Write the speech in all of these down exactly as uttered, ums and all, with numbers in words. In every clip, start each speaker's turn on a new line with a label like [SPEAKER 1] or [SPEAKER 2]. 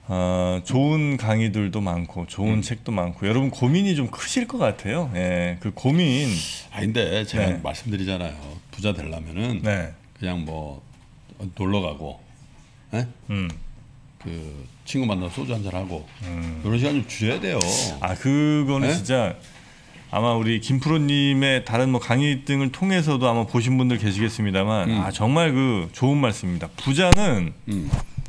[SPEAKER 1] 어, 좋은 강의들도 많고 좋은 음. 책도 많고 여러분 고민이 좀 크실 것 같아요. 예, 그 고민.
[SPEAKER 2] 아 근데 제가 네. 말씀드리잖아요. 부자 되려면은 네. 그냥 뭐 놀러 가고, 예? 음. 그 친구 만나 소주 한잔 하고 음. 이런 시간 좀 주셔야 돼요.
[SPEAKER 1] 아 그거는 네? 진짜 아마 우리 김프로님의 다른 뭐 강의 등을 통해서도 아마 보신 분들 계시겠습니다만 음. 아 정말 그 좋은 말씀입니다. 부자는 음.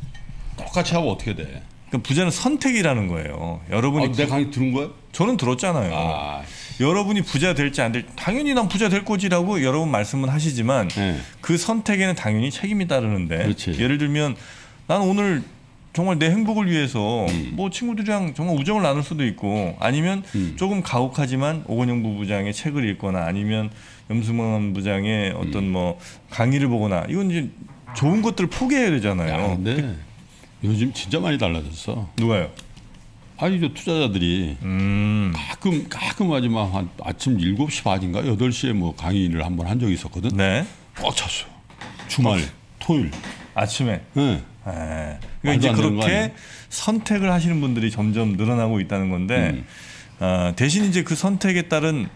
[SPEAKER 2] 똑같이 하고 어떻게 돼?
[SPEAKER 1] 그러니까 부자는 선택이라는 거예요. 여러분이
[SPEAKER 2] 아, 내 강의 들은 거예요?
[SPEAKER 1] 저는 들었잖아요. 아. 여러분이 부자 될지 안 될지 당연히 난 부자 될 거지라고 여러분 말씀은 하시지만 네. 그 선택에는 당연히 책임이 따르는데 그렇지. 예를 들면 난 오늘 정말 내 행복을 위해서 음. 뭐 친구들이랑 정말 우정을 나눌 수도 있고 아니면 음. 조금 가혹하지만 오건영 부부장의 책을 읽거나 아니면 염승만 부장의 어떤 음. 뭐 강의를 보거나 이건 이제 좋은 것들을 포기해야 되잖아요.
[SPEAKER 2] 야, 근데 요즘 진짜 많이 달라졌어.
[SPEAKER 1] 누가요?
[SPEAKER 2] 아니 저 투자자들이 음. 가끔 가끔 하지만 한 아침 일곱 시 반인가 여덟 시에 뭐 강의를 한번 한 적이 있었거든. 네. 꽉 찼어. 주말, 어. 토요일.
[SPEAKER 1] 아침에.
[SPEAKER 2] 네.
[SPEAKER 1] 네. 그러니까 이제 그렇게 선택을 하시는 분들이 점점 늘어나고 있다는 건데 음. 어, 대신 이제 그 선택에 따른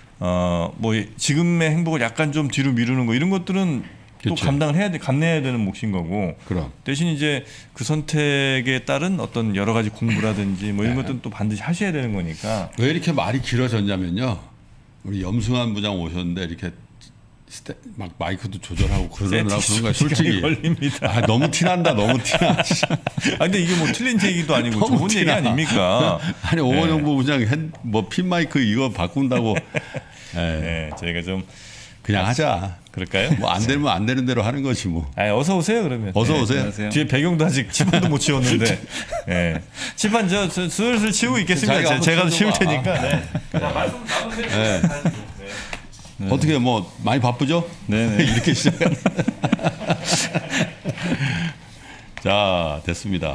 [SPEAKER 1] 어, 뭐 지금의 행복을 약간 좀 뒤로 미루는 거 이런 것들은 또 그치. 감당을 해야 돼, 감내해야 되는 몫인 거고.
[SPEAKER 2] 그럼.
[SPEAKER 1] 대신 이제 그 선택에 따른 어떤 여러 가지 공부라든지 뭐 이런 네. 것들은 또 반드시 하셔야 되는 거니까.
[SPEAKER 2] 왜 이렇게 말이 길어졌냐면요. 우리 염승환 부장 오셨는데 이렇게 스테, 막 마이크도 조절하고 그러느라고 그런 거야. 솔직히 걸립니다. 아, 너무 티난다, 너무 티나.
[SPEAKER 1] 아 근데 이게 뭐 틀린 얘기도 아니고 좋은 티나. 얘기 아닙니까?
[SPEAKER 2] 아니 오건영 네. 부부장 뭐핀 마이크 이거 바꾼다고.
[SPEAKER 1] 네. 네, 저희가 좀.
[SPEAKER 2] 그냥 하자.
[SPEAKER 1] 그럴까요?
[SPEAKER 2] 뭐 안 되면 안 되는 대로 하는 거지 뭐.
[SPEAKER 1] 아, 어서 오세요 그러면.
[SPEAKER 2] 어서
[SPEAKER 1] 네,
[SPEAKER 2] 오세요.
[SPEAKER 1] 안녕하세요. 뒤에 배경도 아직 칠판도 못 치웠는데. 네. 칠판 저, 저 슬슬 치우고 있겠습니다. 제가, 제가 치울 테니까. 아, 네. 자, 말씀 나누세요. 네.
[SPEAKER 2] 네. 어떻게 뭐 많이 바쁘죠?
[SPEAKER 1] 네네.
[SPEAKER 2] 이렇게 시작. 자 됐습니다.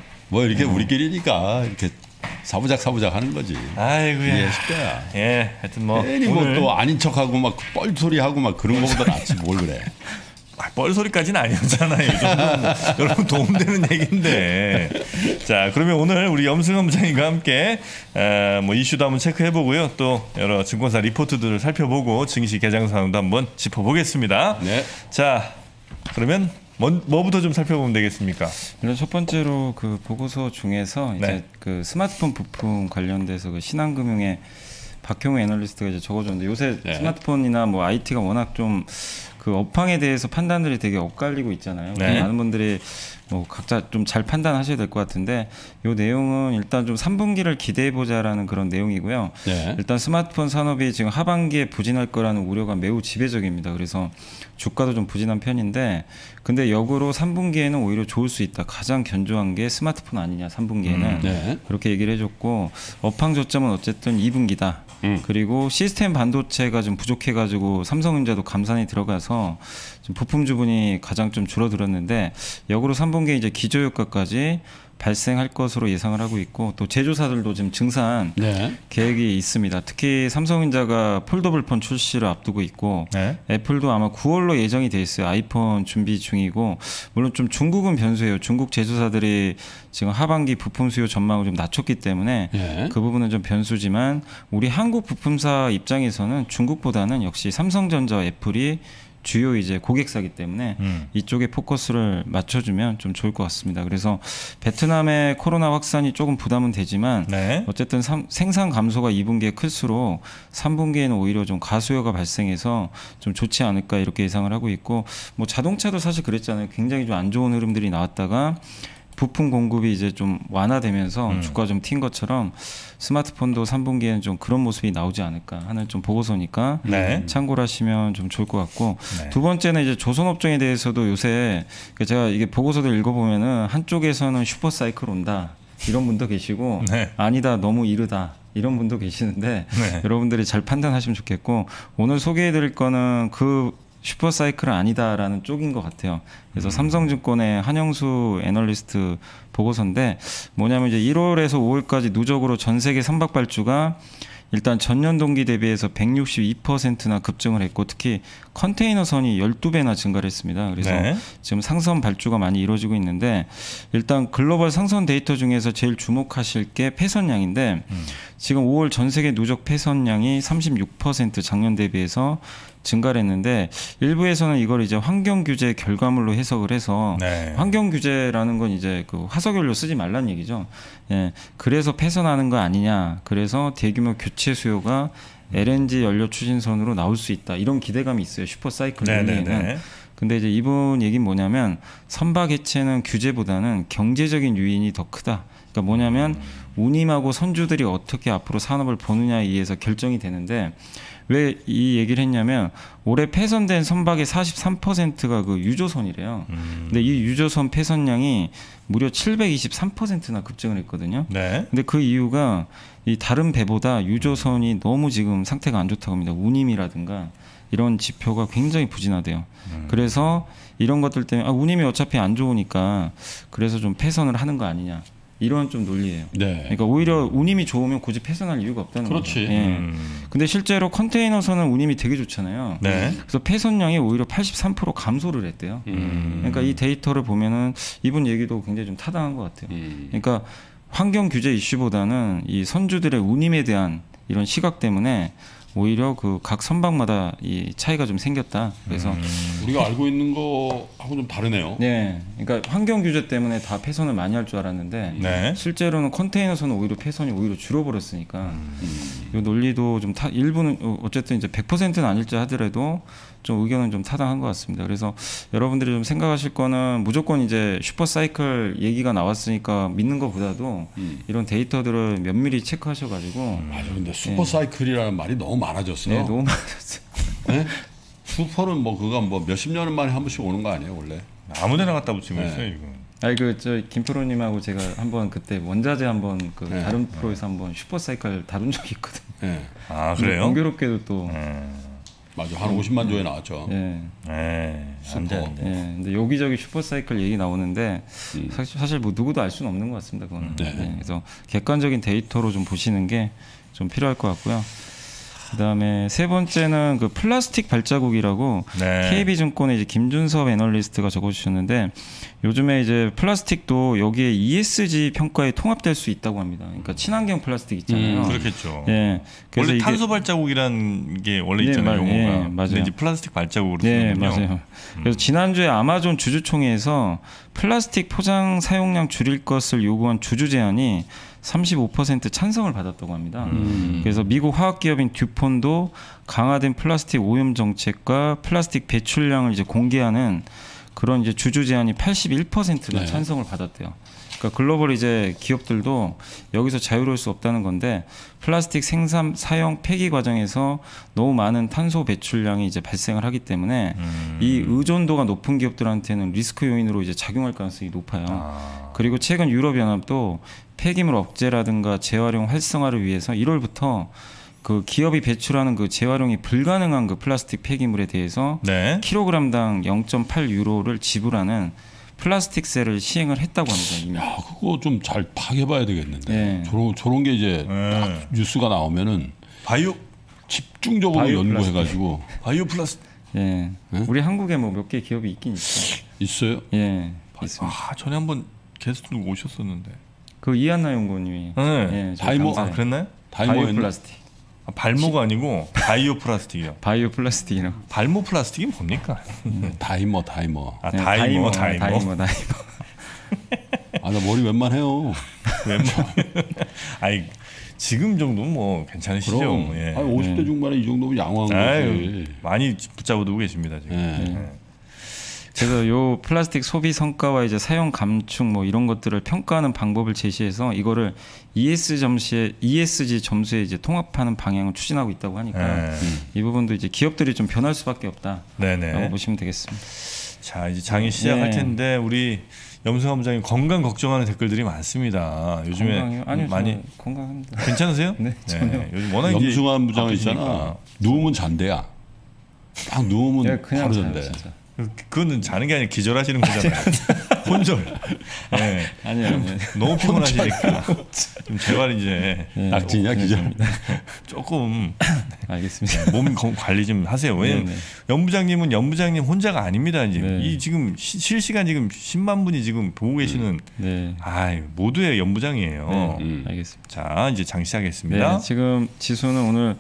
[SPEAKER 2] 뭐 이렇게 음. 우리끼리니까 이렇게. 사부작 사부작 하는 거지.
[SPEAKER 1] 아이고야.
[SPEAKER 2] 예, 쉽다.
[SPEAKER 1] 예, 하여튼 뭐
[SPEAKER 2] 괜히 뭐 또 아닌 척하고 막 뻘소리 하고 막 그런 거보다 낫지 뭘 그래.
[SPEAKER 1] 아, 뻘소리까지는 아니었잖아요. 이 정도는 여러분 도움되는 얘기인데. 자, 그러면 오늘 우리 염승환 부장님과 함께 에, 뭐 이슈도 한번 체크해보고요. 또 여러 증권사 리포트들을 살펴보고 증시 개장 상황도 한번 짚어보겠습니다.
[SPEAKER 2] 네.
[SPEAKER 1] 자, 그러면. 뭐, 뭐부터 좀 살펴보면 되겠습니까?
[SPEAKER 3] 일단 첫 번째로 그 보고서 중에서 이제
[SPEAKER 1] 네.
[SPEAKER 3] 그 스마트폰 부품 관련돼서 그 신한금융의 박형우 애널리스트가 이제 적어줬는데 요새 네. 스마트폰이나 뭐 아이티가 워낙 좀 그 업황에 대해서 판단들이 되게 엇갈리고 있잖아요.
[SPEAKER 1] 네.
[SPEAKER 3] 많은 분들이 뭐 각자 좀 잘 판단하셔야 될 것 같은데 요 내용은 일단 좀 삼 분기를 기대해 보자라는 그런 내용이고요.
[SPEAKER 2] 네.
[SPEAKER 3] 일단 스마트폰 산업이 지금 하반기에 부진할 거라는 우려가 매우 지배적입니다. 그래서 주가도 좀 부진한 편인데 근데 역으로 삼 분기에는 오히려 좋을 수 있다. 가장 견조한 게 스마트폰 아니냐 삼 분기에는
[SPEAKER 2] 음, 네.
[SPEAKER 3] 그렇게 얘기를 해줬고 업황 저점은 어쨌든 이 분기다.
[SPEAKER 2] 음.
[SPEAKER 3] 그리고 시스템 반도체가 좀 부족해가지고 삼성전자도 감산이 들어가서 좀 부품 주분이 가장 좀 줄어들었는데 역으로 삼 분기에 이제 기저효과까지 발생할 것으로 예상을 하고 있고 또 제조사들도 지금 증산
[SPEAKER 2] 네.
[SPEAKER 3] 계획이 있습니다. 특히 삼성전자가 폴더블폰 출시를 앞두고 있고
[SPEAKER 1] 네.
[SPEAKER 3] 애플도 아마 구월로 예정이 돼 있어요. 아이폰 준비 중이고 물론 좀 중국은 변수예요. 중국 제조사들이 지금 하반기 부품 수요 전망을 좀 낮췄기 때문에
[SPEAKER 2] 네.
[SPEAKER 3] 그 부분은 좀 변수지만 우리 한국 부품사 입장에서는 중국보다는 역시 삼성전자, 애플이 주요 이제 고객사기 때문에
[SPEAKER 1] 음.
[SPEAKER 3] 이쪽에 포커스를 맞춰주면 좀 좋을 것 같습니다. 그래서 베트남의 코로나 확산이 조금 부담은 되지만
[SPEAKER 1] 네.
[SPEAKER 3] 어쨌든 삼, 생산 감소가 이 분기에 클수록 삼 분기에는 오히려 좀 가수요가 발생해서 좀 좋지 않을까 이렇게 예상을 하고 있고 뭐 자동차도 사실 그랬잖아요. 굉장히 좀 안 좋은 흐름들이 나왔다가 부품 공급이 이제 좀 완화되면서
[SPEAKER 1] 음.
[SPEAKER 3] 주가 좀 튄 것처럼 스마트폰도 삼 분기에는 좀 그런 모습이 나오지 않을까 하는 좀 보고서니까
[SPEAKER 1] 네.
[SPEAKER 3] 참고를 하시면 좀 좋을 것 같고
[SPEAKER 1] 네.
[SPEAKER 3] 두 번째는 이제 조선업종에 대해서도 요새 제가 이게 보고서를 읽어보면은 한쪽에서는 슈퍼사이클 온다 이런 분도 계시고
[SPEAKER 1] 네.
[SPEAKER 3] 아니다 너무 이르다 이런 분도 계시는데
[SPEAKER 1] 네.
[SPEAKER 3] 여러분들이 잘 판단하시면 좋겠고 오늘 소개해드릴 거는 그 슈퍼사이클은 아니다라는 쪽인 것 같아요. 그래서
[SPEAKER 1] 음.
[SPEAKER 3] 삼성증권의 한영수 애널리스트 보고서인데 뭐냐면 이제 일월에서 오월까지 누적으로 전 세계 선박발주가 일단 전년 동기 대비해서 백육십이 퍼센트나 급증을 했고 특히 컨테이너선이 열두 배나 증가를 했습니다. 그래서 네. 지금 상선 발주가 많이 이루어지고 있는데 일단 글로벌 상선 데이터 중에서 제일 주목하실 게 폐선량인데 음. 지금 오월 전 세계 누적 폐선량이 삼십육 퍼센트 작년 대비해서 증가를 했는데 일부에서는 이걸 이제 환경 규제 결과물로 해석을 해서 네. 환경 규제라는 건 이제 그 화석연료 쓰지 말라는 얘기죠. 예. 그래서 폐선하는 거 아니냐. 그래서 대규모 교체 수요가 엘엔지 연료 추진선으로 나올 수 있다. 이런 기대감이 있어요. 슈퍼사이클 논리에는. 근데 이제 이분 얘기는 뭐냐면 선박 해체는 규제보다는 경제적인 요인이 더 크다. 그러니까 뭐냐면 운임하고 선주들이 어떻게 앞으로 산업을 보느냐에 의해서 결정이 되는데 왜 이 얘기를 했냐면 올해 폐선된 선박의 사십삼 퍼센트가 그 유조선이래요. 음. 근데 이 유조선 폐선량이 무려 칠백이십삼 퍼센트나 급증을 했거든요. 네. 근데 그 이유가 이 다른 배보다 유조선이 너무 지금 상태가 안 좋다고 합니다. 운임이라든가 이런 지표가 굉장히 부진하대요. 음. 그래서 이런 것들 때문에 아, 운임이 어차피 안 좋으니까 그래서 좀 폐선을 하는 거 아니냐. 이런 좀 논리예요. 네. 그러니까 오히려 운임이 좋으면 굳이 폐선할 이유가 없다는 거죠. 그렇지. 예. 음. 근데 실제로 컨테이너선은 운임이 되게 좋잖아요. 네. 그래서 폐선량이 오히려 팔십삼 퍼센트 감소를 했대요. 음. 그러니까 이 데이터를 보면은 이분 얘기도 굉장히 좀 타당한 것 같아요. 음. 그러니까 환경 규제 이슈보다는 이 선주들의 운임에 대한 이런 시각 때문에 오히려 그 각 선박마다 이 차이가 좀 생겼다. 그래서 음.
[SPEAKER 2] 우리가 알고 있는 거하고 좀 다르네요.
[SPEAKER 3] 네, 그러니까 환경 규제 때문에 다 폐선을 많이 할 줄 알았는데 네. 실제로는 컨테이너선은 오히려 폐선이 오히려 줄어버렸으니까 음. 이 논리도 좀 타, 일부는 어쨌든 이제 백 퍼센트는 아닐지 하더라도 좀 의견은 좀 타당한 것 같습니다. 그래서 여러분들이 좀 생각하실 거는 무조건 이제 슈퍼사이클 얘기가 나왔으니까 믿는 것보다도 음. 이런 데이터들을 면밀히 체크하셔가지고
[SPEAKER 2] 음. 맞아, 근데 슈퍼사이클이라는 네. 말이 너무 많아졌어요.
[SPEAKER 3] 네, 너무 많아졌어요.
[SPEAKER 2] 네? 슈퍼는 뭐 그거 뭐 몇십 년 만에 한 번씩 오는 거 아니에요, 원래?
[SPEAKER 1] 아무데나 갖다 붙이고 네. 있어요, 이거.
[SPEAKER 3] 아니 그 저 김프로님하고 제가 한번 그때 원자재 한번 그 네. 다른 프로에서 한번 슈퍼사이클 다룬 적이 있거든요. 네.
[SPEAKER 1] 아 그래요?
[SPEAKER 3] 공교롭게도 또. 음.
[SPEAKER 2] 맞아, 한 오십만 조에 나왔죠.
[SPEAKER 3] 예.
[SPEAKER 1] 네. 슈퍼.
[SPEAKER 3] 예. 근데 여기저기 슈퍼사이클 얘기 나오는데 음. 사실 사실 뭐 누구도 알 수는 없는 것 같습니다. 그거는. 네. 예. 그래서 객관적인 데이터로 좀 보시는 게 좀 필요할 것 같고요. 그다음에 세 번째는 그 플라스틱 발자국이라고 네. 케이비증권의 이제 김준섭 애널리스트가 적어주셨는데 요즘에 이제 플라스틱도 여기에 이에스지 평가에 통합될 수 있다고 합니다. 그러니까 친환경 플라스틱 있잖아요.
[SPEAKER 1] 음, 그렇겠죠.
[SPEAKER 3] 예.
[SPEAKER 1] 그래서 원래 탄소 발자국이라는 게 원래 있잖아요. 네, 용어가. 예, 맞아요. 근데 이제 플라스틱 발자국으로
[SPEAKER 3] 네, 맞아요. 음. 그래서 지난주에 아마존 주주총회에서 플라스틱 포장 사용량 줄일 것을 요구한 주주 제안이 삼십오 퍼센트 찬성을 받았다고 합니다. 음. 그래서 미국 화학기업인 듀폰도 강화된 플라스틱 오염 정책과 플라스틱 배출량을 이제 공개하는 그런 이제 주주 제안이 팔십일 퍼센트가 네. 찬성을 받았대요. 그러니까 글로벌 이제 기업들도 여기서 자유로울 수 없다는 건데 플라스틱 생산, 사용, 폐기 과정에서 너무 많은 탄소 배출량이 이제 발생을 하기 때문에 음. 이 의존도가 높은 기업들한테는 리스크 요인으로 이제 작용할 가능성이 높아요. 아. 그리고 최근 유럽연합도 폐기물 억제라든가 재활용 활성화를 위해서 일월부터 그 기업이 배출하는 그 재활용이 불가능한 그 플라스틱 폐기물에 대해서 네. 킬로그램당 영 점 팔 유로를 지불하는 플라스틱세를 시행을 했다고 합니다. 이미.
[SPEAKER 2] 야, 그거 좀 잘 파악해봐야 되겠는데. 네. 저런 저런 게 이제 네. 딱 뉴스가 나오면은
[SPEAKER 1] 바이오
[SPEAKER 2] 집중적으로 바이오 연구해가지고
[SPEAKER 1] 바이오 플라스틱.
[SPEAKER 3] 예. 네? 우리 한국에 뭐 몇 개 기업이 있긴 있어요.
[SPEAKER 2] 있어요?
[SPEAKER 3] 예.
[SPEAKER 1] 바, 아, 전에 한번 게스트 오셨었는데.
[SPEAKER 3] 그 이한나 연구원님이.
[SPEAKER 1] 네.
[SPEAKER 3] 예,
[SPEAKER 2] 다이모
[SPEAKER 3] 아,
[SPEAKER 1] 그랬나요?
[SPEAKER 3] 바이오 플라스틱.
[SPEAKER 1] 아, 발모가 아니고 바이오 플라스틱이요.
[SPEAKER 3] 바이오 플라스틱이요.
[SPEAKER 1] 발모 플라스틱이 뭡니까?
[SPEAKER 2] 음. 다이모 다이모.
[SPEAKER 1] 아, 네, 다이모 다이모.
[SPEAKER 3] 다이모 다이모.
[SPEAKER 2] 아, 나 머리 웬만해요.
[SPEAKER 1] 웬만. 아이 지금 정도는 뭐 괜찮으시죠?
[SPEAKER 2] 그럼.
[SPEAKER 1] 예.
[SPEAKER 2] 아니, 오십 대 네. 중반에 이 정도면 양호한 거지.
[SPEAKER 1] 많이 붙잡아두고 계십니다 지금. 네. 네.
[SPEAKER 3] 그래서 요 플라스틱 소비 성과와 이제 사용 감축 뭐 이런 것들을 평가하는 방법을 제시해서 이거를 이에스 점수에 이에스지 점수에 이제 통합하는 방향을 추진하고 있다고 하니까 네. 이 부분도 이제 기업들이 좀 변할 수밖에 없다라고 보시면 되겠습니다.
[SPEAKER 1] 자 이제 장이 시작할 네. 텐데 우리 염승환 부장님 건강 걱정하는 댓글들이 많습니다. 요즘에
[SPEAKER 3] 건강이요? 아니요,
[SPEAKER 1] 많이
[SPEAKER 3] 건강합니다.
[SPEAKER 1] 괜찮으세요?
[SPEAKER 3] 네, 전혀.
[SPEAKER 1] 네. 요즘 워낙
[SPEAKER 2] 염승환 부장은 있잖아. 누우면 잔대야. 딱 누우면
[SPEAKER 3] 네, 그냥
[SPEAKER 2] 바로 잔대.
[SPEAKER 1] 그거는 자는 게 아니라 기절하시는 거잖아요. 혼절.
[SPEAKER 3] 네. 아니요, 아니요.
[SPEAKER 1] 너무 피곤하시니까 좀 제발 이제
[SPEAKER 2] 네. 낙진이야 기자.
[SPEAKER 1] 조금
[SPEAKER 3] 알겠습니다.
[SPEAKER 1] 몸 관리 좀 하세요. 왜냐면 네, 네. 연부장님은 연부장님 혼자가 아닙니다. 이제 네. 이 지금 시, 실시간 지금 십만 분이 지금 보고 계시는 네. 아 모두의 연부장이에요.
[SPEAKER 3] 네. 음. 알겠습니다.
[SPEAKER 1] 자 이제 장 시작하겠습니다.
[SPEAKER 3] 네, 지금 지수는 오늘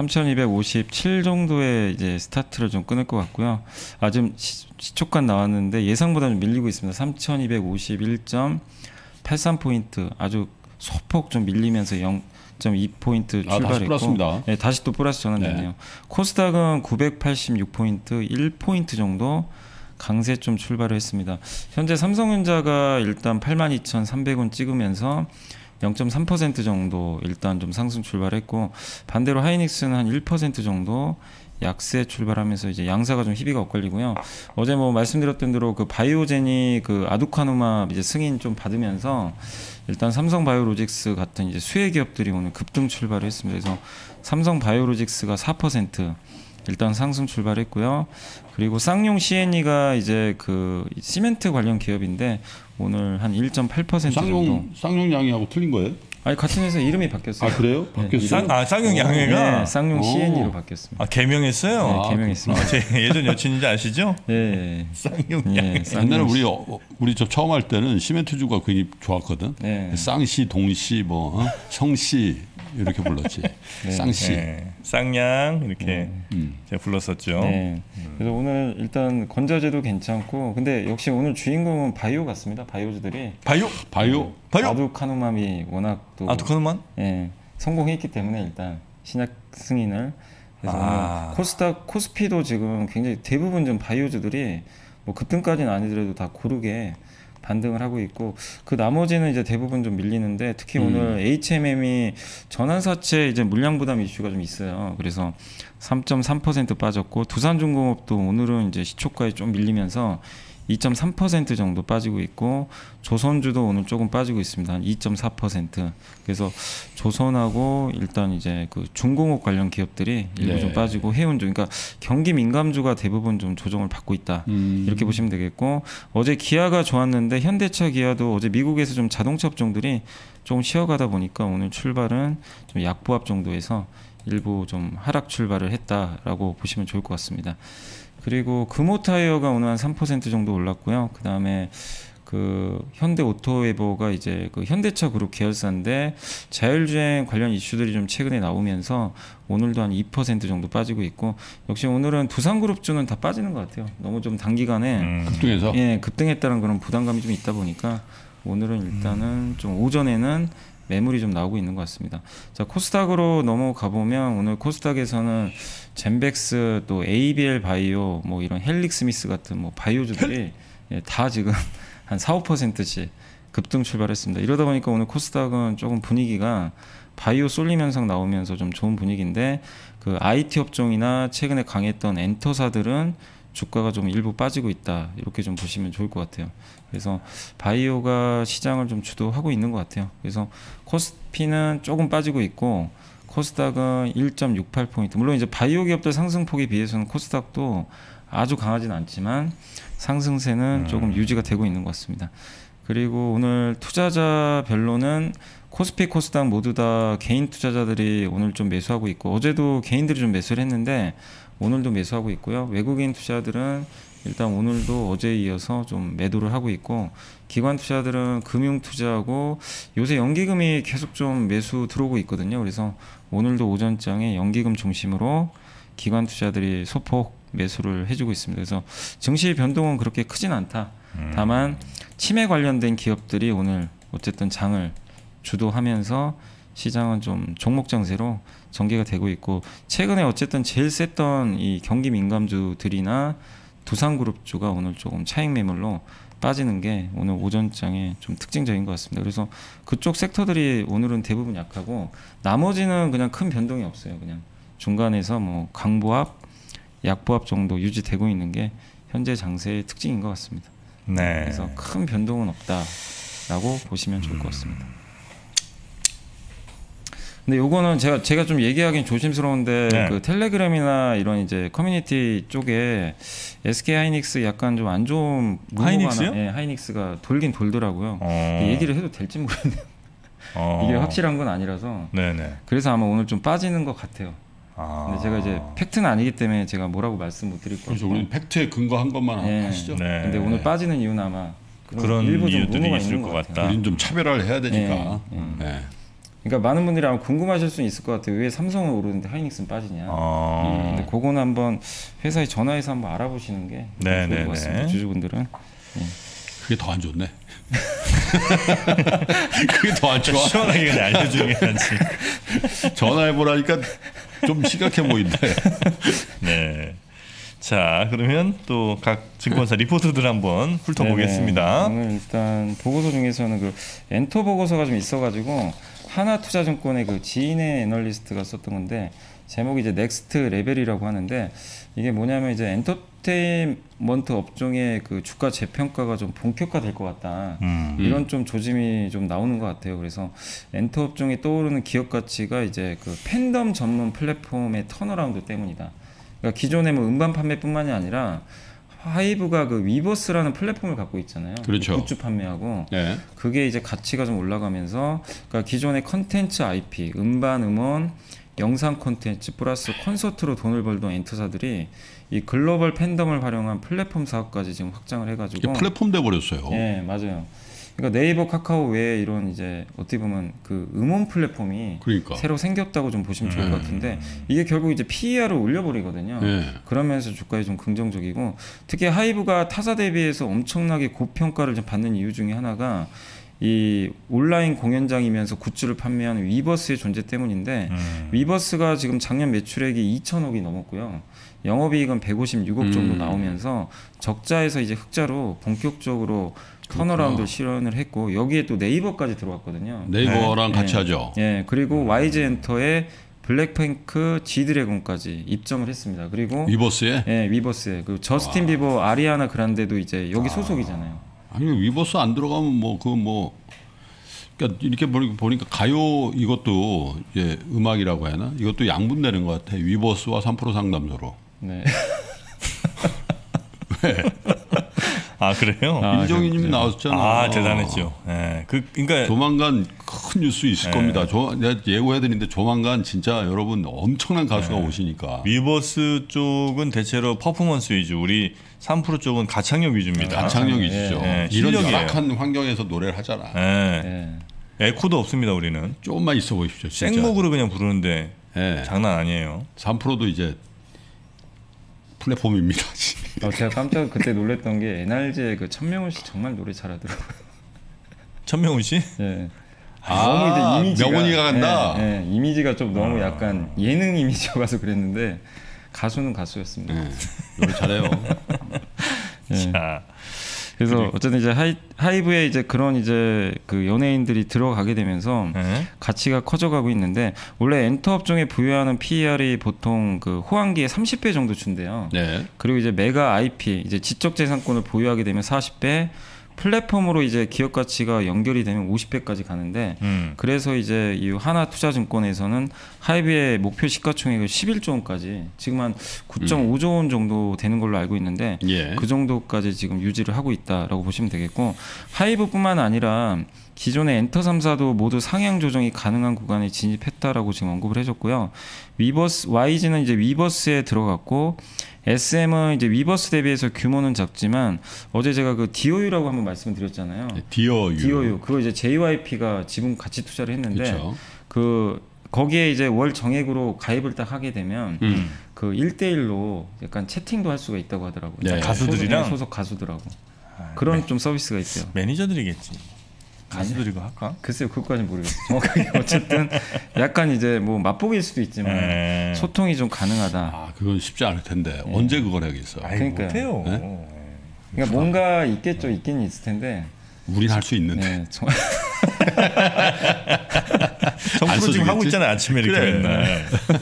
[SPEAKER 3] 삼천이백오십칠 정도의 이제 스타트를 좀 끊을 것 같고요. 아, 지금 시초가 나왔는데 예상보다 좀 밀리고 있습니다. 삼천이백오십일 점 팔삼 포인트 아주 소폭 좀 밀리면서 영 점 이 포인트 출발했고
[SPEAKER 2] 아, 다시,
[SPEAKER 3] 네, 다시 또 플러스 전환됐네요. 네. 코스닥은 구백팔십육 포인트 일 포인트 정도 강세 좀 출발을 했습니다. 현재 삼성전자가 일단 팔만 이천삼백 원 찍으면서 영 점 삼 퍼센트 정도 일단 좀 상승 출발했고 반대로 하이닉스는 한 일 퍼센트 정도 약세 출발하면서 이제 양사가 좀 희비가 엇갈리고요. 어제 뭐 말씀드렸던 대로 그 바이오젠이 그 아두카누마 이제 승인 좀 받으면서 일단 삼성 바이오로직스 같은 이제 수혜 기업들이 오늘 급등 출발을 했습니다. 그래서 삼성 바이오로직스가 사 퍼센트 일단 상승 출발했고요. 그리고 쌍용 씨엔이가 이제 그 시멘트 관련 기업인데 오늘 한 일 점 팔 퍼센트
[SPEAKER 2] 쌍용,
[SPEAKER 3] 정도.
[SPEAKER 2] 쌍용 양이하고 틀린 거예요?
[SPEAKER 3] 아니 같은 회사 이름이 바뀌었어요.
[SPEAKER 2] 아 그래요? 바뀌었어요?
[SPEAKER 1] 네, 쌍, 아 쌍용 양회가
[SPEAKER 3] 네, 쌍용 씨엔이로 바뀌었습니다.
[SPEAKER 1] 아 개명했어요?
[SPEAKER 3] 네, 개명했습니다.
[SPEAKER 1] 아, 제 예전 여친인지 아시죠?
[SPEAKER 3] 네.
[SPEAKER 1] 쌍용 양회.
[SPEAKER 3] 네,
[SPEAKER 2] 옛날에 우리 어, 우리 저 처음 할 때는 시멘트주가 굉장히 좋았거든.
[SPEAKER 3] 네.
[SPEAKER 2] 쌍씨, 동씨, 뭐 어? 성씨 이렇게 불렀지. 네. 쌍씨,
[SPEAKER 1] 네. 쌍양 이렇게 네. 제가 불렀었죠.
[SPEAKER 3] 네. 그래서 오늘 일단 건자재도 괜찮고, 근데 역시 오늘 주인공은 바이오 같습니다. 바이오주들이.
[SPEAKER 1] 바이오?
[SPEAKER 2] 바이오?
[SPEAKER 1] 바이오?
[SPEAKER 3] 아두카누맘이 워낙 또
[SPEAKER 1] 아두카누맘?
[SPEAKER 3] 예, 성공했기 때문에 일단 신약 승인을. 그래서 아. 오늘 코스닥, 코스피도 지금 굉장히 대부분 좀 바이오주들이 뭐 급등까지는 아니더라도 다 고르게 반등을 하고 있고, 그 나머지는 이제 대부분 좀 밀리는데 특히 음. 오늘 에이치엠엠이 전환사채 이제 물량 부담 이슈가 좀 있어요. 그래서 삼 점 삼 퍼센트 빠졌고, 두산중공업도 오늘은 이제 시초가에 좀 밀리면서 이 점 삼 퍼센트 정도 빠지고 있고, 조선주도 오늘 조금 빠지고 있습니다. 한 이 점 사 퍼센트. 그래서 조선하고 일단 이제 그 중공업 관련 기업들이 일부 네. 좀 빠지고, 해운주, 그러니까 경기 민감주가 대부분 좀 조정을 받고 있다. 음. 이렇게 보시면 되겠고, 어제 기아가 좋았는데 현대차 기아도 어제 미국에서 좀 자동차 업종들이 조금 쉬어가다 보니까 오늘 출발은 좀 약보합 정도에서 일부 좀 하락 출발을 했다라고 보시면 좋을 것 같습니다. 그리고 금호타이어가 오늘 한 삼 퍼센트 정도 올랐고요. 그 다음에 그 현대오토웨버가 이제 그 현대차 그룹 계열사인데 자율주행 관련 이슈들이 좀 최근에 나오면서 오늘도 한 이 퍼센트 정도 빠지고 있고, 역시 오늘은 두산그룹주는 다 빠지는 것 같아요. 너무 좀 단기간에
[SPEAKER 2] 음. 급등해서
[SPEAKER 3] 예, 급등했다는 그런 부담감이 좀 있다 보니까 오늘은 일단은 음. 좀 오전에는 매물이 좀 나오고 있는 것 같습니다. 자, 코스닥으로 넘어가 보면 오늘 코스닥에서는 젠백스, 또 에이비엘 바이오, 뭐 이런 헬릭스미스 같은 뭐 바이오주들이 예, 다 지금 한 사, 오 퍼센트씩 급등 출발했습니다. 이러다 보니까 오늘 코스닥은 조금 분위기가 바이오 쏠림 현상 나오면서 좀 좋은 분위기인데, 그 아이티 업종이나 최근에 강했던 엔터사들은 주가가 좀 일부 빠지고 있다. 이렇게 좀 보시면 좋을 것 같아요. 그래서 바이오가 시장을 좀 주도하고 있는 것 같아요. 그래서 코스피는 조금 빠지고 있고, 코스닥은 일 점 육팔 포인트. 물론 이제 바이오 기업들 상승폭에 비해서는 코스닥도 아주 강하진 않지만 상승세는 음. 조금 유지가 되고 있는 것 같습니다. 그리고 오늘 투자자별로는 코스피, 코스닥 모두 다 개인 투자자들이 오늘 좀 매수하고 있고, 어제도 개인들이 좀 매수를 했는데 오늘도 매수하고 있고요. 외국인 투자들은 일단 오늘도 어제에 이어서 좀 매도를 하고 있고, 기관 투자들은 금융 투자하고 요새 연기금이 계속 좀 매수 들어오고 있거든요. 그래서 오늘도 오전장에 연기금 중심으로 기관 투자들이 소폭 매수를 해주고 있습니다. 그래서 증시 변동은 그렇게 크진 않다. 다만 치매 관련된 기업들이 오늘 어쨌든 장을 주도하면서 시장은 좀 종목 장세로 전개가 되고 있고, 최근에 어쨌든 제일 셌던 이 경기 민감주들이나 두산그룹주가 오늘 조금 차익 매물로 빠지는 게 오늘 오전장에 좀 특징적인 것 같습니다. 그래서 그쪽 섹터들이 오늘은 대부분 약하고, 나머지는 그냥 큰 변동이 없어요. 그냥 중간에서 뭐 강보합, 약보합 정도 유지되고 있는 게 현재 장세의 특징인 것 같습니다.
[SPEAKER 1] 네.
[SPEAKER 3] 그래서 큰 변동은 없다라고 보시면 좋을 것 같습니다. 근데 요거는 제가 제가 좀 얘기하기는 조심스러운데 네. 그 텔레그램이나 이런 이제 커뮤니티 쪽에 에스케이 하이닉스 약간 좀 안 좋은
[SPEAKER 1] 하이닉스요?
[SPEAKER 3] 네, 하이닉스가 돌긴 돌더라고요. 어. 얘기를 해도 될지 모르겠네요. 어. 이게 확실한 건 아니라서. 네네. 그래서 아마 오늘 좀 빠지는 것 같아요. 아. 근데 제가 이제 팩트는 아니기 때문에 제가 뭐라고 말씀 못 드릴 거예요.
[SPEAKER 2] 그래서 우리 팩트에 근거한 것만
[SPEAKER 3] 네.
[SPEAKER 2] 하시죠.
[SPEAKER 3] 네. 근데 오늘 빠지는 이유는 아마
[SPEAKER 1] 그런 일부 좀 이유들이 있을 것, 것 같다.
[SPEAKER 2] 우린 좀 차별화를 해야 되니까. 네. 네.
[SPEAKER 3] 네. 그러니까 많은 분들이 아마 궁금하실 수 있을 것 같아요. 왜 삼성은 오르는데 하이닉스는 빠지냐. 아. 음, 근데 그거는 한번 회사에 전화해서 한번 알아보시는 게 좋을 것 같습니다. 주주분들은. 네.
[SPEAKER 2] 그게 더 안 좋네. 그게 더 안 좋아.
[SPEAKER 1] 시원하게 그냥 알려주는 게 낫지.
[SPEAKER 2] 전화해보라니까 좀 심각해 보인다.
[SPEAKER 1] 네. 자, 그러면 또 각 증권사 리포트들 한번 훑어보겠습니다.
[SPEAKER 3] 오늘 일단 보고서 중에서는 그 엔터 보고서가 좀 있어가지고 하나투자증권의 그 지인의 애널리스트가 썼던 건데 제목이 이제 넥스트 레벨이라고 하는데 이게 뭐냐면 이제 엔터테인먼트 업종의 그 주가 재평가가 좀 본격화될 것 같다. 음. 이런 좀 조짐이 좀 나오는 것 같아요. 그래서 엔터 업종에 떠오르는 기업 가치가 이제 그 팬덤 전문 플랫폼의 턴어라운드 때문이다. 그러니까 기존의 뭐 음반 판매뿐만이 아니라 하이브가 그 위버스라는 플랫폼을 갖고 있잖아요.
[SPEAKER 2] 그렇죠.
[SPEAKER 3] 굿즈 판매하고
[SPEAKER 2] 네.
[SPEAKER 3] 그게 이제 가치가 좀 올라가면서 그러니까 기존의 컨텐츠 아이피, 음반, 음원, 영상 콘텐츠 플러스 콘서트로 돈을 벌던 엔터사들이 이 글로벌 팬덤을 활용한 플랫폼 사업까지 지금 확장을 해가지고
[SPEAKER 2] 플랫폼 돼 버렸어요.
[SPEAKER 3] 네, 맞아요. 그러니까 네이버, 카카오 외에 이런 이제 어떻게 보면 그 음원 플랫폼이
[SPEAKER 2] 그러니까.
[SPEAKER 3] 새로 생겼다고 좀 보시면 좋을 것 같은데 이게 결국 이제 피이알을 올려버리거든요. 네. 그러면서 주가에 좀 긍정적이고 특히 하이브가 타사 대비해서 엄청나게 고평가를 좀 받는 이유 중에 하나가 이 온라인 공연장이면서 굿즈를 판매하는 위버스의 존재 때문인데 음. 위버스가 지금 작년 매출액이 이천억이 넘었고요. 영업이익은 백오십육억 정도 음. 나오면서 적자에서 이제 흑자로 본격적으로 턴어라운드를 실현을 했고 여기에 또 네이버까지 들어왔거든요.
[SPEAKER 2] 네이버랑
[SPEAKER 3] 네.
[SPEAKER 2] 같이
[SPEAKER 3] 네.
[SPEAKER 2] 하죠.
[SPEAKER 3] 네. 그리고 와이지엔터의 블랙핑크, 지드래곤까지 입점을 했습니다. 그리고
[SPEAKER 2] 위버스에?
[SPEAKER 3] 네, 위버스에. 그 저스틴 와. 비버, 아리아나 그란데도 이제 여기 소속이잖아요.
[SPEAKER 2] 아니 위버스 안 들어가면 뭐 그 뭐 그러니까 이렇게 보니까 가요 이것도 이제 음악이라고 해야 하나? 이것도 양분되는 것 같아. 위버스와 삼 프로 상담소로.
[SPEAKER 3] 네.
[SPEAKER 2] 왜?
[SPEAKER 1] 아 그래요?
[SPEAKER 2] 아, 민정희님이 나왔잖아.
[SPEAKER 1] 아 대단했죠. 네. 그 그러니까
[SPEAKER 2] 조만간 큰 뉴스 있을 네. 겁니다. 조, 내가 예고해드리는데 조만간 진짜 여러분 엄청난 가수가 네. 오시니까.
[SPEAKER 1] 위버스 쪽은 대체로 퍼포먼스 위주, 우리 삼 프로 쪽은 가창력 위주입니다.
[SPEAKER 2] 가창력 위주죠. 네. 이런 열악한 환경에서 노래를 하잖아.
[SPEAKER 1] 네. 네. 에코도 없습니다. 우리는.
[SPEAKER 2] 조금만 있어 보십시오. 진짜.
[SPEAKER 1] 생목으로 그냥 부르는데 네. 장난 아니에요.
[SPEAKER 2] 삼 프로도 이제 플랫폼입니다.
[SPEAKER 3] 어, 제가 깜짝 그때 놀랬던 게 엔알지의 그 천명훈 씨 정말 노래 잘하더라고요.
[SPEAKER 1] 천명훈 씨?
[SPEAKER 3] 네.
[SPEAKER 2] 아, 너무 이제 이미지가 명훈이가 간다.
[SPEAKER 3] 네, 네, 이미지가 좀 너무 아. 약간 예능 이미지여서 그랬는데 가수는 가수였습니다. 네.
[SPEAKER 2] 노래 잘해요.
[SPEAKER 3] 네. 자. 그래서 어쨌든 이제 하이, 하이브에 이제 그런 이제 그 연예인들이 들어가게 되면서 네? 가치가 커져가고 있는데 원래 엔터 업종에 부여하는 피이알이 보통 그 호황기에 삼십 배 정도 준대요. 네. 그리고 이제 메가 아이피 이제 지적 재산권을 보유하게 되면 사십 배, 플랫폼으로 이제 기업 가치가 연결이 되면 오십 배까지 가는데 음. 그래서 이제 이 하나투자증권에서는 하이브의 목표 시가총액을 십일조 원까지 지금 한 구점오조 원 정도 되는 걸로 알고 있는데 예. 그 정도까지 지금 유지를 하고 있다라고 보시면 되겠고 하이브뿐만 아니라 기존의 엔터 삼 사도 모두 상향 조정이 가능한 구간에 진입했다라고 지금 언급을 해줬고요. 위버스 와이지는 이제 위버스에 들어갔고 에스엠은 이제 위버스 대비해서 규모는 작지만 어제 제가 그 디오유라고 한번 말씀드렸잖아요.
[SPEAKER 2] 네, 디오유.
[SPEAKER 3] 디오유. 그거 이제 제이와이피가 지분 같이 투자를 했는데
[SPEAKER 2] 그쵸.
[SPEAKER 3] 그 거기에 이제 월 정액으로 가입을 딱 하게 되면 음. 그 일 대일로 약간 채팅도 할 수가 있다고 하더라고요.
[SPEAKER 1] 네. 가수들이랑
[SPEAKER 3] 소속, 소속 가수들하고 아, 그런 네. 좀 서비스가 있대요.
[SPEAKER 1] 매니저들이겠지. 가수들이고 할까?
[SPEAKER 3] 글쎄요, 그것까지는 모르겠어요. 정확하게 어쨌든 약간 이제 뭐 맛보기일 수도 있지만 에이. 소통이 좀 가능하다.
[SPEAKER 2] 아, 그건 쉽지 않을 텐데 에이. 언제 그걸 하겠어?
[SPEAKER 1] 그러니까 못해요. 네?
[SPEAKER 3] 그러니까 뭔가 있겠죠, 있긴 있을 텐데.
[SPEAKER 2] 우린 할 수 있는데.
[SPEAKER 3] 네, 정...
[SPEAKER 1] 정프로 지금 하고 있잖아요, 아침에 이렇게 그래. 맨날.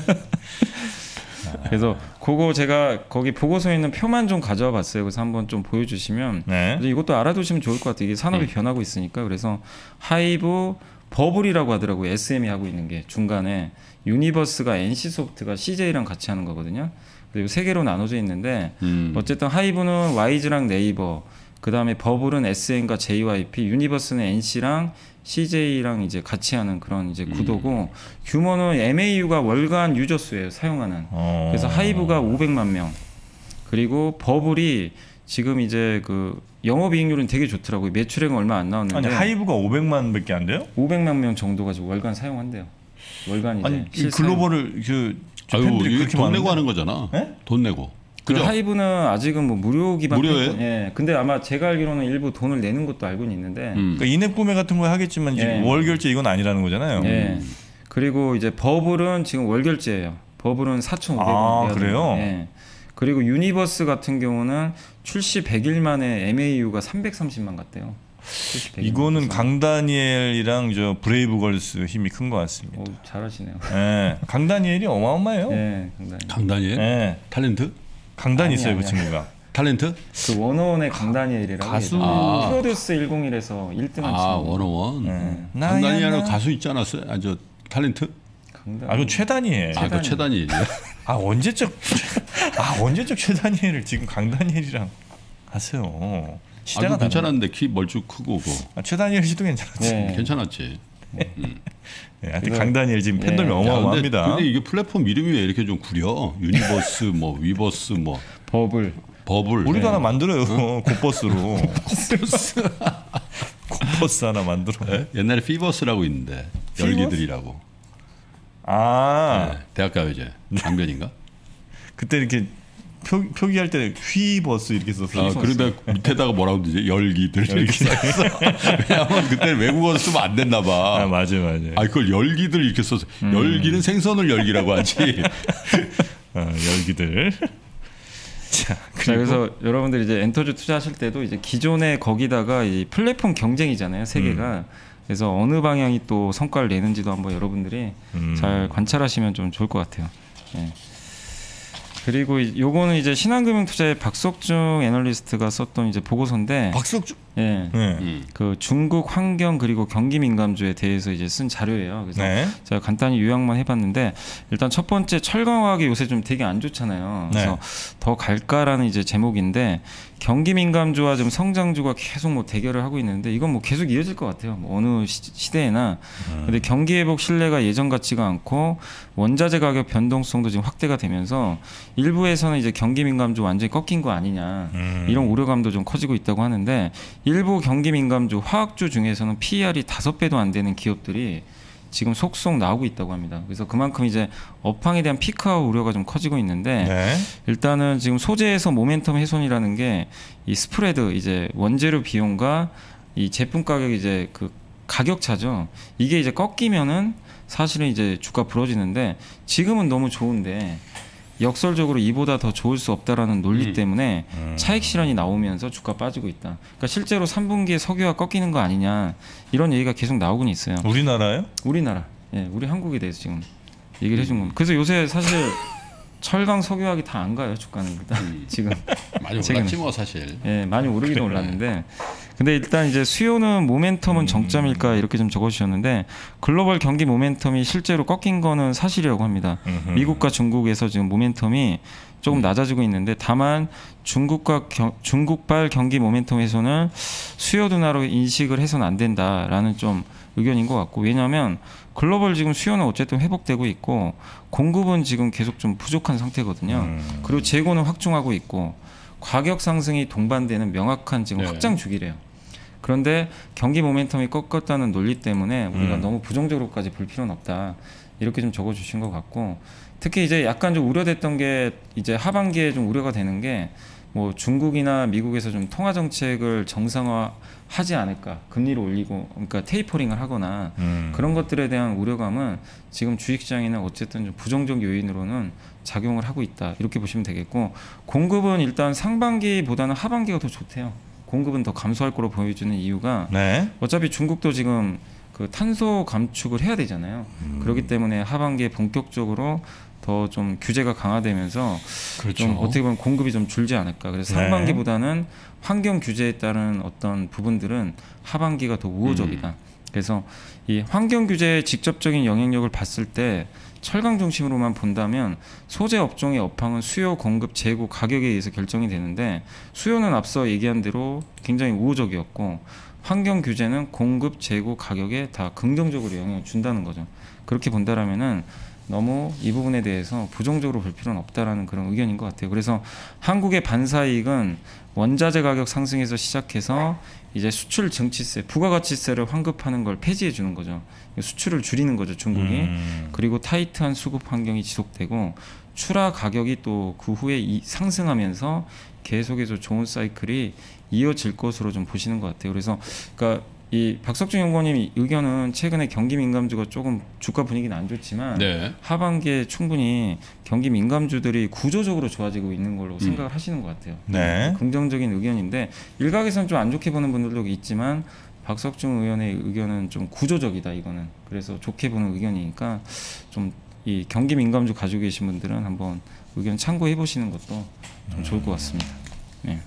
[SPEAKER 3] 그래서 그거 제가 거기 보고서에 있는 표만 좀 가져와 봤어요. 그래서 한번 좀 보여주시면 네. 이것도 알아두시면 좋을 것 같아요. 이게 산업이 음. 변하고 있으니까. 그래서 하이브 버블이라고 하더라고요. 에스엠이 하고 있는 게 중간에 유니버스가 엔씨소프트가 씨제이랑 같이 하는 거거든요. 그리고 세 개로 나눠져 있는데 음. 어쨌든 하이브는 와이즈랑 네이버, 그 다음에 버블은 에스엠과 제이와이피, 유니버스는 엔씨랑 씨제이랑 이제 같이 하는 그런 이제 구도고, 음. 규모는 엠에이유가 월간 유저 수예요, 사용하는. 어. 그래서 하이브가 오백만 명, 그리고 버블이 지금 이제 그 영업이익률은 되게 좋더라고요. 매출액은 얼마 안 나왔는데.
[SPEAKER 1] 아니 하이브가 오백만밖에 안 돼요?
[SPEAKER 3] 오백만 명 정도가 지금 월간 사용한대요. 월간 이제.
[SPEAKER 1] 아니 이 글로벌을 그
[SPEAKER 2] 팬들이 그렇게 돈 내고 하는 거잖아. 네? 돈 내고.
[SPEAKER 3] 그 하이브는 아직은 뭐 무료 기반.
[SPEAKER 2] 무료예요?
[SPEAKER 3] 예. 근데 아마 제가 알기로는 일부 돈을 내는 것도 알고는 있는데.
[SPEAKER 1] 음. 그러니까 인앱 구매 같은 거 하겠지만 예. 월 결제 이건 아니라는 거잖아요.
[SPEAKER 3] 예. 음. 그리고 이제 버블은 지금 월 결제예요. 버블은 사천오백 원.
[SPEAKER 1] 아 그래요?
[SPEAKER 3] 예. 그리고 유니버스 같은 경우는 출시 백 일 만에 엠에이유가 삼백삼십만 갔대요.
[SPEAKER 1] 이거는 강다니엘이랑 저 브레이브걸스 힘이 큰 것 같습니다.
[SPEAKER 3] 오, 잘하시네요.
[SPEAKER 1] 네, 강다니엘이 어마어마해요.
[SPEAKER 3] 네, 강다니엘.
[SPEAKER 2] 강다니엘? 네. 탤런트?
[SPEAKER 1] 강단
[SPEAKER 3] 아니,
[SPEAKER 1] 있어요,
[SPEAKER 3] 아니,
[SPEAKER 1] 그 친구가.
[SPEAKER 2] 탤런트?
[SPEAKER 3] 그 원어원의 강다니엘이라고.
[SPEAKER 2] 가수.
[SPEAKER 3] 아. 프로듀스 백에서 일 등한
[SPEAKER 2] 아,
[SPEAKER 3] 친구.
[SPEAKER 2] 원어원.
[SPEAKER 3] 네.
[SPEAKER 2] 강다니엘은 가수 있지 않았어요? 아, 저 탤런트?
[SPEAKER 3] 강다니엘.
[SPEAKER 1] 아, 그 최다니엘.
[SPEAKER 2] 아, 그 최다니엘이요?
[SPEAKER 1] 아, 언제적 아, 언제적 최다니엘을 지금 강다니엘이랑 하세요.
[SPEAKER 2] 시대가 아, 괜찮았는데 키 멀쭉 크고 그.
[SPEAKER 1] 아, 최다니엘 씨도 괜찮았지.
[SPEAKER 2] 네. 괜찮았지.
[SPEAKER 1] 네. 음. 네, 하여튼 강다니엘 지금 팬덤이 네. 어마어마합니다.
[SPEAKER 2] 근데, 근데 이게 플랫폼 이름이 왜 이렇게 좀 구려? 유니버스, 뭐 위버스, 뭐
[SPEAKER 3] 버블,
[SPEAKER 2] 버블.
[SPEAKER 1] 우리도 네. 하나 만들어요. 어? 곱버스로. 곱버스. 곱버스 하나 만들어.
[SPEAKER 2] 네? 옛날에 피버스라고 있는데 피버스? 열기들이라고.
[SPEAKER 1] 아,
[SPEAKER 2] 네, 대학가요제 강변인가?
[SPEAKER 1] 그때 이렇게 표, 표기할 때 휘버스 이렇게 썼어요.
[SPEAKER 2] 아, 그런데 밑에다가 뭐라고 그러지? 열기들 이렇게 썼어. 왜냐하면 그때 외국어를 쓰면 안 됐나 봐.
[SPEAKER 1] 아, 맞아요, 맞아요.
[SPEAKER 2] 아, 그걸 열기들 이렇게 써서 음. 열기는 생선을 열기라고 하지.
[SPEAKER 1] 아, 열기들.
[SPEAKER 3] 자, 그래서 여러분들 이제 엔터주 투자하실 때도 이제 기존에 거기다가 이 플랫폼 경쟁이잖아요, 세계가. 음. 그래서 어느 방향이 또 성과를 내는지도 한번 여러분들이 음. 잘 관찰하시면 좀 좋을 것 같아요. 네. 그리고 요거는 이제 신한금융투자의 박석중 애널리스트가 썼던 이제 보고서인데.
[SPEAKER 1] 박석중.
[SPEAKER 3] 예. 네. 음. 그 중국 환경 그리고 경기 민감주에 대해서 이제 쓴 자료예요. 그래서 네. 제가 간단히 요약만 해봤는데 일단 첫 번째 철강화학이 요새 좀 되게 안 좋잖아요. 그래서 네. 더 갈까라는 이제 제목인데 경기 민감주와 좀 성장주가 계속 뭐 대결을 하고 있는데 이건 뭐 계속 이어질 것 같아요. 뭐 어느 시, 시대에나. 음. 근데 경기 회복 신뢰가 예전 같지가 않고 원자재 가격 변동성도 지금 확대가 되면서 일부에서는 이제 경기 민감주 완전히 꺾인 거 아니냐 음. 이런 우려감도 좀 커지고 있다고 하는데 일부 경기 민감주 화학주 중에서는 피이알이 다섯 배도 안 되는 기업들이 지금 속속 나오고 있다고 합니다. 그래서 그만큼 이제 업황에 대한 피크아웃 우려가 좀 커지고 있는데 네. 일단은 지금 소재에서 모멘텀 훼손이라는 게 이 스프레드 이제 원재료 비용과 이 제품 가격 이제 그 가격 차죠. 이게 이제 꺾이면은 사실은 이제 주가 부러지는데 지금은 너무 좋은데 역설적으로 이보다 더 좋을 수 없다라는 논리 음. 때문에 음. 차익 실현이 나오면서 주가 빠지고 있다. 그러니까 실제로 삼 분기에 석유가 꺾이는 거 아니냐 이런 얘기가 계속 나오곤 있어요.
[SPEAKER 1] 우리나라요?
[SPEAKER 3] 우리나라. 예, 우리 한국에 대해서 지금 얘기를 해준 겁니다. 그래서 요새 사실 철강 석유화기 다 안 가요 주가는 일단 음. 지금
[SPEAKER 2] 많이 올랐지 뭐 사실.
[SPEAKER 3] 예, 많이 오르기도 올랐는데. 근데 일단 이제 수요는 모멘텀은 음. 정점일까 이렇게 좀 적어주셨는데 글로벌 경기 모멘텀이 실제로 꺾인 거는 사실이라고 합니다. 음흠. 미국과 중국에서 지금 모멘텀이 조금 음. 낮아지고 있는데 다만 중국과 겨, 중국발 경기 모멘텀에서는 수요 둔화로 인식을 해서는 안 된다라는 좀 의견인 것 같고 왜냐하면 글로벌 지금 수요는 어쨌든 회복되고 있고 공급은 지금 계속 좀 부족한 상태거든요. 음. 그리고 재고는 확충하고 있고 가격 상승이 동반되는 명확한 지금 네. 확장 주기래요. 그런데 경기 모멘텀이 꺾었다는 논리 때문에 우리가 음. 너무 부정적으로까지 볼 필요는 없다. 이렇게 좀 적어주신 것 같고 특히 이제 약간 좀 우려됐던 게 이제 하반기에 좀 우려가 되는 게 뭐 중국이나 미국에서 좀 통화 정책을 정상화하지 않을까 금리를 올리고 그러니까 테이퍼링을 하거나 음. 그런 것들에 대한 우려감은 지금 주식시장에는 어쨌든 좀 부정적 요인으로는 작용을 하고 있다 이렇게 보시면 되겠고 공급은 일단 상반기보다는 하반기가 더 좋대요. 공급은 더 감소할 거로 보여주는 이유가 네. 어차피 중국도 지금 그 탄소 감축을 해야 되잖아요. 음. 그렇기 때문에 하반기에 본격적으로 더 좀 규제가 강화되면서 그렇죠. 좀 어떻게 보면 공급이 좀 줄지 않을까. 그래서 네. 상반기보다는 환경 규제에 따른 어떤 부분들은 하반기가 더 우호적이다. 음. 그래서 이 환경 규제의 직접적인 영향력을 봤을 때 철강 중심으로만 본다면 소재 업종의 업황은 수요, 공급, 재고, 가격에 의해서 결정이 되는데 수요는 앞서 얘기한 대로 굉장히 우호적이었고 환경 규제는 공급, 재고, 가격에 다 긍정적으로 영향을 준다는 거죠. 그렇게 본다라면은 너무 이 부분에 대해서 부정적으로 볼 필요는 없다라는 그런 의견인 것 같아요. 그래서 한국의 반사이익은 원자재 가격 상승에서 시작해서 이제 수출 증치세, 부가가치세를 환급하는 걸 폐지해 주는 거죠. 수출을 줄이는 거죠, 중국이. 음. 그리고 타이트한 수급 환경이 지속되고 출하 가격이 또 그 후에 이 상승하면서 계속해서 좋은 사이클이 이어질 것으로 좀 보시는 것 같아요. 그래서 그러니까 이 박석준 연구원님 의견은 최근에 경기 민감주가 조금 주가 분위기는 안 좋지만 네. 하반기에 충분히 경기 민감주들이 구조적으로 좋아지고 있는 걸로 음. 생각을 하시는 것 같아요. 네. 긍정적인 의견인데 일각에서는 좀 안 좋게 보는 분들도 있지만 박석준 의원의 의견은 좀 구조적이다 이거는. 그래서 좋게 보는 의견이니까 좀 이 경기 민감주 가지고 계신 분들은 한번 의견 참고해 보시는 것도 좀 음. 좋을 것 같습니다. 네.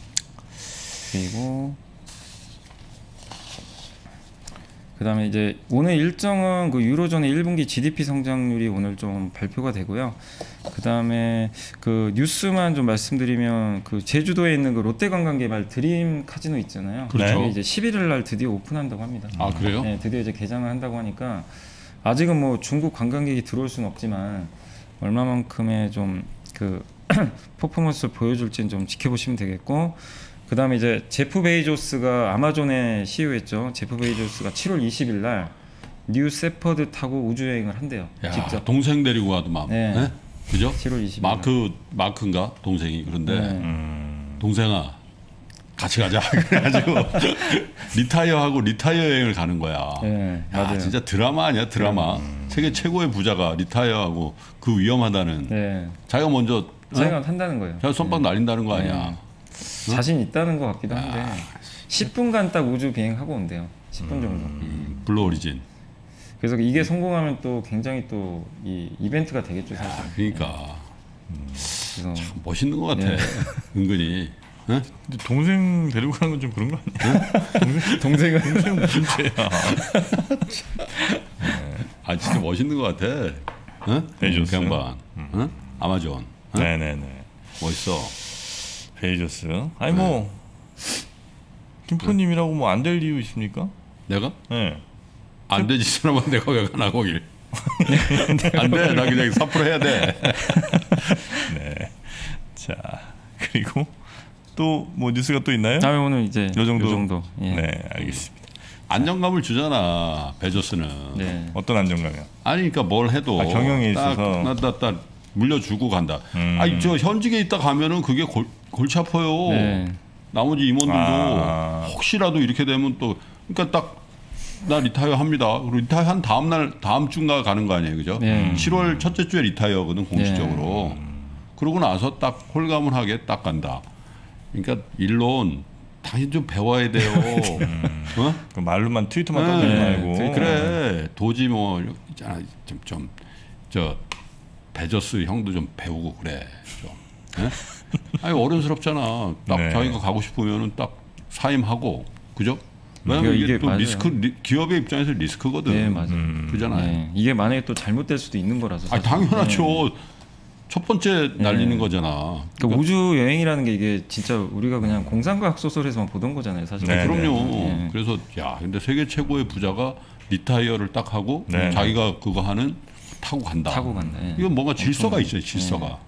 [SPEAKER 3] 그리고 그다음에 이제 오늘 일정은 그 유로존의 일 분기 지디피 성장률이 오늘 좀 발표가 되고요. 그다음에 그 뉴스만 좀 말씀드리면 그 제주도에 있는 그 롯데관광개발 드림 카지노 있잖아요.
[SPEAKER 2] 그렇죠.
[SPEAKER 3] 이제 십일일 날 드디어 오픈한다고 합니다.
[SPEAKER 2] 아 그래요?
[SPEAKER 3] 네, 드디어 이제 개장을 한다고 하니까 아직은 뭐 중국 관광객이 들어올 수는 없지만 얼마만큼의 좀 그 퍼포먼스를 보여줄지는 좀 지켜보시면 되겠고. 그 다음에 이제 제프 베이조스가 아마존의 씨이오였죠. 제프 베이조스가 칠월 이십일 날 뉴 세퍼드 타고 우주여행을 한대요.
[SPEAKER 2] 야,
[SPEAKER 3] 직접.
[SPEAKER 2] 동생 데리고 가도 막. 네. 네? 그죠?
[SPEAKER 3] 칠월 이십일 날.
[SPEAKER 2] 마크, 마크인가? 동생이. 그런데 네. 음, 동생아 같이 가자. 그래가지고 리타이어하고 리타이어 여행을 가는 거야. 네, 야, 맞아요. 진짜 드라마 아니야 드라마. 음. 세계 최고의 부자가 리타이어하고 그 위험하다는. 네. 자기가 먼저.
[SPEAKER 3] 자기가 어? 한다는 거예요.
[SPEAKER 2] 자기가 손바닥 네. 날린다는 거 아니야. 네.
[SPEAKER 3] 자신 있다는 것 같기도 한데 아, 십 분간 딱 우주 비행하고 온대요. 십 분 정도.
[SPEAKER 2] 음, 블루 오리진.
[SPEAKER 3] 그래서 이게 성공하면 또 굉장히 또 이 이벤트가 되겠죠 사실.
[SPEAKER 2] 아, 그러니까 음, 참 멋있는 것 같아. 네. 은근히. 네?
[SPEAKER 1] 근데 동생 데리고 가는 건 좀 그런 거 아니야?
[SPEAKER 3] 네? 동생은
[SPEAKER 1] 동생 무슨 죄야?
[SPEAKER 2] 네. 아 진짜 멋있는 것 같아. 네?
[SPEAKER 1] 베이조스.
[SPEAKER 2] 양반. 음. 네? 아마존. 네?
[SPEAKER 1] 네네네.
[SPEAKER 2] 멋있어.
[SPEAKER 1] 베이조스. 아니 네. 뭐 김프로님이라고 뭐 안 될 이유 있습니까?
[SPEAKER 2] 내가?
[SPEAKER 1] 네.
[SPEAKER 2] 안 되지 사람은 내가 왜 가나 거길. 안 돼. 나 그냥 삼 퍼센트 해야 돼.
[SPEAKER 1] 네. 자 그리고 또 뭐 뉴스가 또 있나요?
[SPEAKER 3] 다음에 오늘 이제
[SPEAKER 1] 요 정도.
[SPEAKER 3] 요 정도. 예.
[SPEAKER 1] 네 알겠습니다.
[SPEAKER 2] 안정감을 주잖아 베조스는.
[SPEAKER 1] 네. 어떤 안정감이요?
[SPEAKER 2] 아니 그러니까 뭘 해도
[SPEAKER 1] 아, 경영에 있어서
[SPEAKER 2] 나나나 물려주고 간다. 음. 아니 저 현직에 있다 가면은 그게 골, 골치 아파요. 네. 나머지 임원들도 아. 혹시라도 이렇게 되면 또 그러니까 딱 나 리타이어 합니다. 그리고 리타이어 한 다음 날 다음 주인가 가는 거 아니에요, 그죠? 네. 칠월 첫째 주에 리타이어거든 공식적으로. 네. 그러고 나서 딱 홀가분하게 딱 간다. 그러니까 일론 당연히 좀 배워야 돼요.
[SPEAKER 1] 음. 어? 그 말로만 트위터만 떠들지 네. 말고.
[SPEAKER 2] 그래 도지 뭐 있잖아 좀 좀 저. 베조스 형도 좀 배우고 그래 좀. 네? 아니 어른스럽잖아. 딱 네. 자기가 가고 싶으면은 딱 사임하고 그죠? 왜냐면 이게, 이게 또 맞아요. 리스크 리, 기업의 입장에서 리스크거든.
[SPEAKER 3] 네 맞아요.
[SPEAKER 2] 음. 그잖아요. 네.
[SPEAKER 3] 이게 만약에 또 잘못될 수도 있는 거라서.
[SPEAKER 2] 아 당연하죠. 네. 첫 번째 날리는 네. 거잖아.
[SPEAKER 3] 그러니까 우주 여행이라는 게 이게 진짜 우리가 그냥 공상과학 소설에서만 보던 거잖아요, 사실.
[SPEAKER 2] 네. 그럼요. 네. 그래서 야 근데 세계 최고의 부자가 리타이어를 딱 하고 네. 자기가 그거 하는. 타고 간다.
[SPEAKER 3] 타고 간다. 예.
[SPEAKER 2] 이건 뭔가 질서가 있어요. 질서가. 예.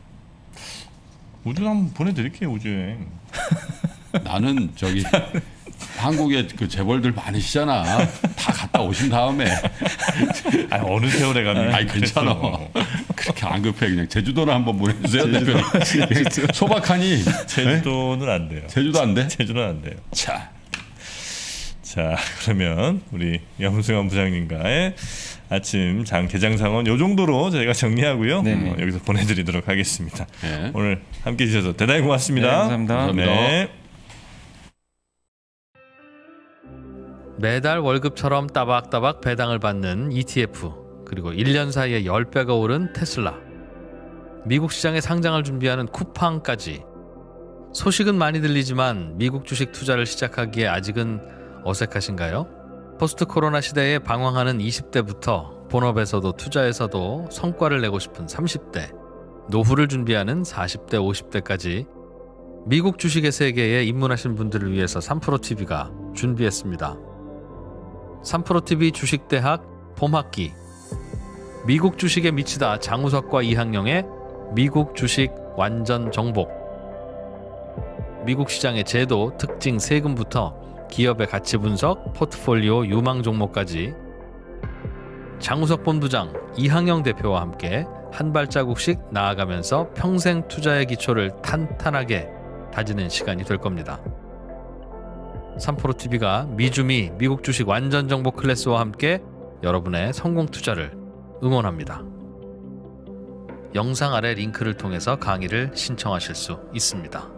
[SPEAKER 1] 우주 한번 보내드릴게요. 우주여행.
[SPEAKER 2] 나는 저기 한국에 그 재벌들 많으시잖아. 다 갔다 오신 다음에.
[SPEAKER 1] 아니, 어느 세월에 가면.
[SPEAKER 2] 아니 괜찮아. 그렇게 안 급해. 그냥 제주도를 한번 보내주세요. 대표님. 소박하니.
[SPEAKER 1] 제주도는 안 돼요.
[SPEAKER 2] 제주도 안 돼?
[SPEAKER 1] 제주도는 안 돼요. 자, 자 그러면 우리 염승환 부장님과의 아침 장 개장 상황 요 정도로 저희가 정리하고요. 어, 여기서 보내드리도록 하겠습니다. 네. 오늘 함께 해주셔서 대단히 고맙습니다.
[SPEAKER 3] 네, 감사합니다.
[SPEAKER 2] 감사합니다. 네.
[SPEAKER 4] 매달 월급처럼 따박따박 배당을 받는 이티에프 그리고 일 년 사이에 십 배가 오른 테슬라 미국 시장에 상장을 준비하는 쿠팡까지 소식은 많이 들리지만 미국 주식 투자를 시작하기에 아직은 어색하신가요? 포스트 코로나 시대에 방황하는 이십 대부터 본업에서도 투자에서도 성과를 내고 싶은 삼십 대, 노후를 준비하는 사십 대, 오십 대까지 미국 주식의 세계에 입문하신 분들을 위해서 삼프로티비가 준비했습니다. 삼프로티비 주식대학 봄학기, 미국 주식에 미치다 장우석과 이항영의 미국 주식 완전 정복, 미국 시장의 제도, 특징, 세금부터 기업의 가치 분석, 포트폴리오 유망 종목까지 장우석 본부장, 이항영 대표와 함께 한 발자국씩 나아가면서 평생 투자의 기초를 탄탄하게 다지는 시간이 될 겁니다. 삼프로티비가 미주미 미국 주식 완전 정보 클래스와 함께 여러분의 성공 투자를 응원합니다. 영상 아래 링크를 통해서 강의를 신청하실 수 있습니다.